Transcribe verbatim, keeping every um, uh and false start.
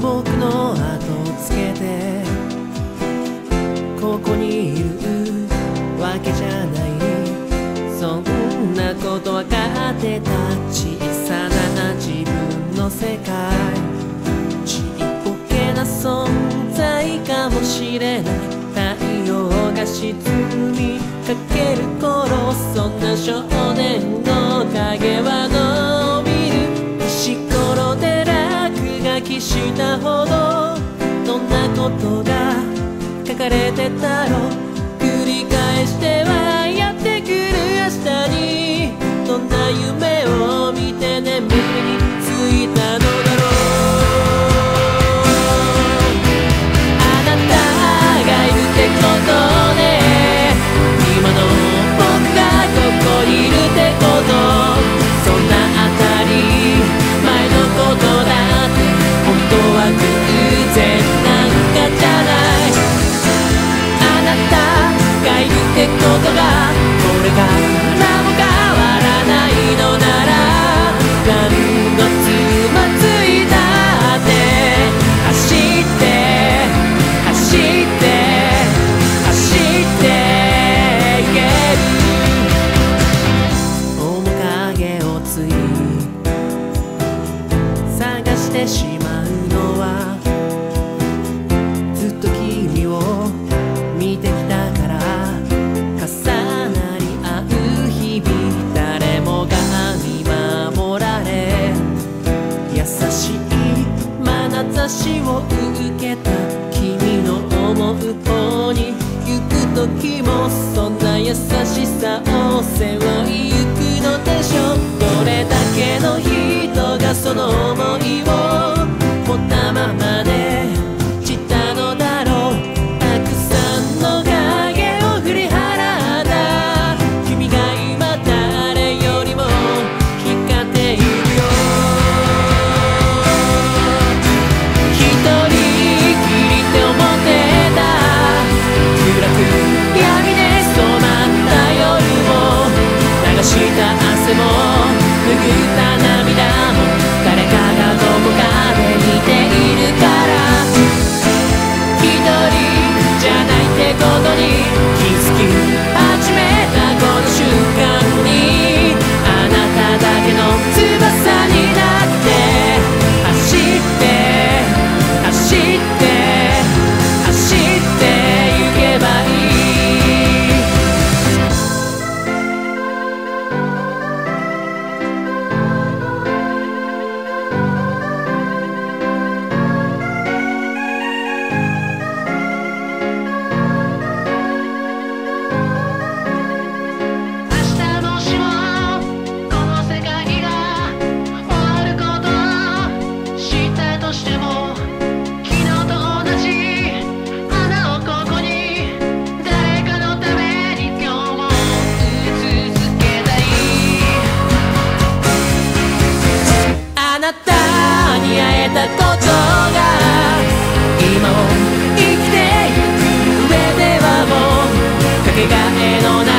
僕の後をつけてここにいるわけじゃない、そんなことわかってた。小さな自分の世界、ちっぽけな存在かもしれない。太陽が沈みかける頃、そんな少年の影は伸びる。石ころで落書きしたほど、どんなことが書かれてたろう。繰り返してはやってくる明日に、どんな夢を見て眠りについたのだろう。あなたがいるってことね、今の僕がここにいるってこと、そんな当たり前のことだって、本当は偶然なんかじゃない。あなたがいるってことがこれからも変わらないのなら、何のつまずいたって走って走って走っていける。面影をつい探してしまうのは、ずっと君を見てきたから。重なり合う日々、誰もが見守られ、優しい眼差しを受けた君の思う方に行く時も、そんな優しさを背負い行くのでしょう。どれだけの人がその想いを持ったままで散ったのだろう。たくさんの影を振り払った君が今誰よりも光っているよ。一人きりって思ってた暗く闇で染まった夜も、流した汗も拭った涙も、誰かがどこかで見ているから、一人じゃないってことに気づき始めたこの瞬間に、あなただけの翼になって走って走って走って行けばいい。あなたに会えたことが今を生きてゆく上ではもうかけがえのない